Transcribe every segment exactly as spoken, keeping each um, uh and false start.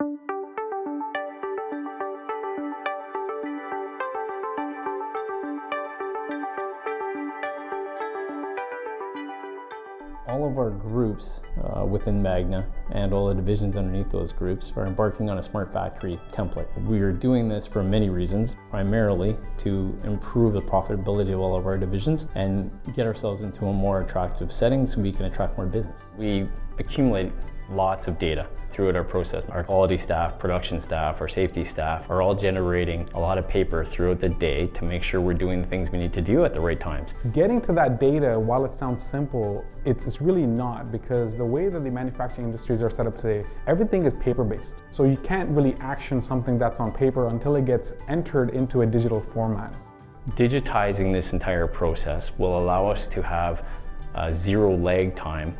All of our groups uh, within Magna and all the divisions underneath those groups are embarking on a smart factory template. We are doing this for many reasons, primarily to improve the profitability of all of our divisions and get ourselves into a more attractive setting so we can attract more business. We accumulate lots of data throughout our process. Our quality staff, production staff, our safety staff are all generating a lot of paper throughout the day to make sure we're doing the things we need to do at the right times. Getting to that data, while it sounds simple, it's, it's really not, because the way that the manufacturing industries are set up today, everything is paper-based. So you can't really action something that's on paper until it gets entered into a digital format. Digitizing this entire process will allow us to have uh, zero lag time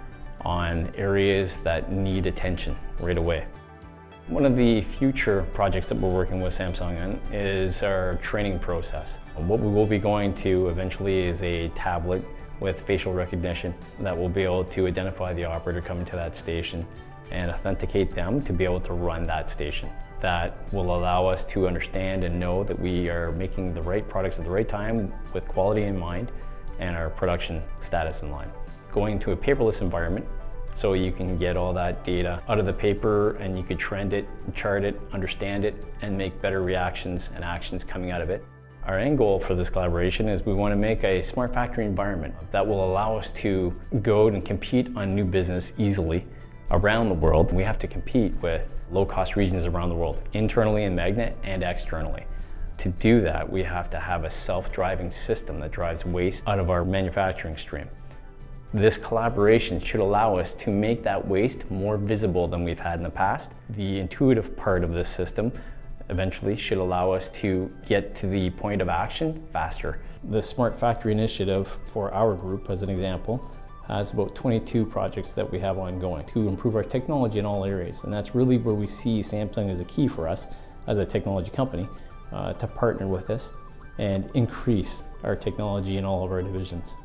on areas that need attention right away. One of the future projects that we're working with Samsung on is our training process. What we will be going to eventually is a tablet with facial recognition that will be able to identify the operator coming to that station and authenticate them to be able to run that station. That will allow us to understand and know that we are making the right products at the right time with quality in mind and our production status in line. Going to a paperless environment so you can get all that data out of the paper and you could trend it, chart it, understand it, and make better reactions and actions coming out of it. Our end goal for this collaboration is we want to make a smart factory environment that will allow us to go and compete on new business easily around the world. We have to compete with low-cost regions around the world, internally in Magna and externally. To do that, we have to have a self-driving system that drives waste out of our manufacturing stream. This collaboration should allow us to make that waste more visible than we've had in the past. The intuitive part of this system eventually should allow us to get to the point of action faster. The Smart Factory initiative for our group, as an example, has about twenty-two projects that we have ongoing to improve our technology in all areas. And that's really where we see Samsung as a key for us as a technology company uh, to partner with us and increase our technology in all of our divisions.